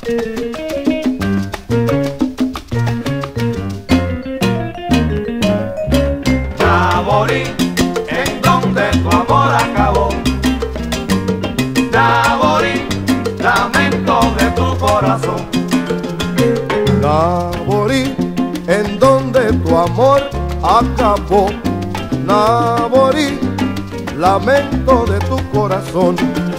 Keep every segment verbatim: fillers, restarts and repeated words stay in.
Naborí, en donde tu amor acabó. Naborí, lamento de tu corazón. Naborí, en donde tu amor acabó. Naborí, lamento de tu corazón.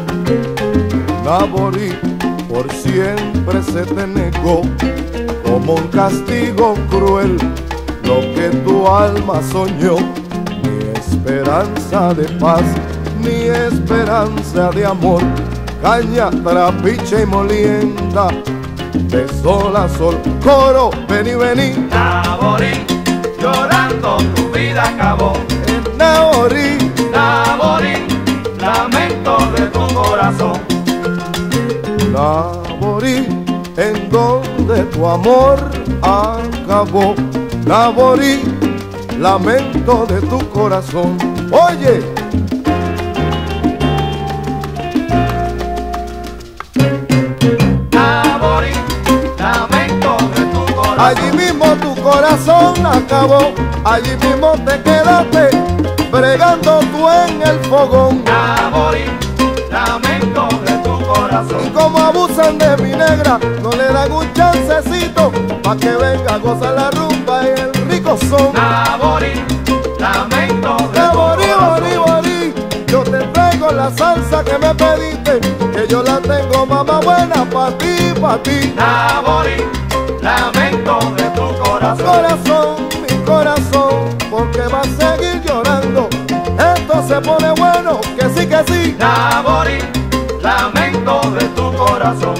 Naborí, por siempre se te negó como un castigo cruel lo que tu alma soñó. Ni esperanza de paz, ni esperanza de amor, caña, trapiche y molienda, de sol a sol. Coro, vení, vení. Naborí, llorando tu vida acabó. En Naborí, Naborí, lamento de tu corazón. Naborí, en donde tu amor acabó. Naborí, lamento de tu corazón. Oye, Naborí, lamento de tu corazón. allí mismo tu corazón acabó. Allí mismo te quedaste bregando tú en el fogón. Naborí, lamento de tu Y corazón. como abusan de mi negra, no le dan un chancecito pa' que venga a gozar la rumba y el rico son. Naborí, lamento de tu Naborí, borí, corazón. borí, yo te traigo la salsa que me pediste, que yo la tengo, mamá buena, pa' ti, pa' ti. Naborí, lamento de tu corazón. Corazón, mi corazón, porque va a seguir llorando. Esto se pone bueno, que sí, que sí. Naborí, lamento de tu corazón.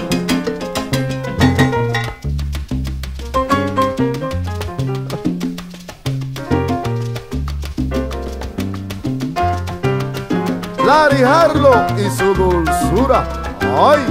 Larry Harlow y su dulzura. ¡Ay!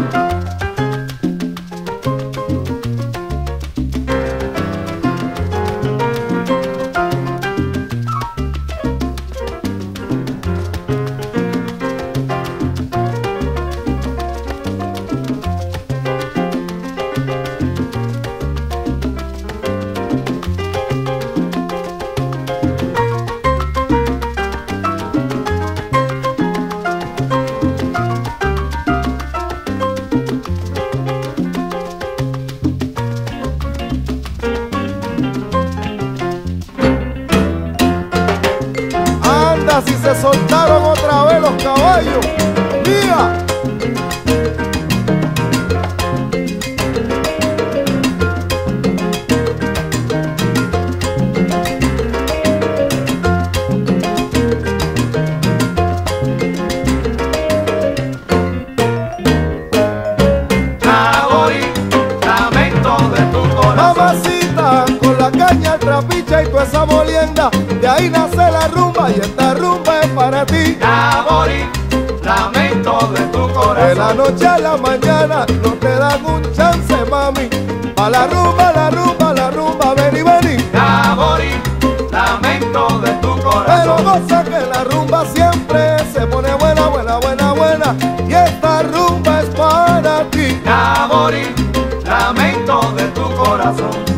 Anda, si se soltaron otra vez los caballos. ¡Mía! Naborí, lamento de tu corazón. Mamacita, con la caña, el trapiche y toda esa molienda, de ahí nace la rumba y esta rumba es para ti. Naborí, lamento de tu De la corazón. noche a la mañana no te dan un chance, mami. A la rumba, la rumba, la rumba, vení, vení. Naborí, lamento de tu Pero corazón. goza que la rumba siempre se pone buena, buena, buena, buena. Y esta rumba es para ti. Naborí, lamento de tu corazón.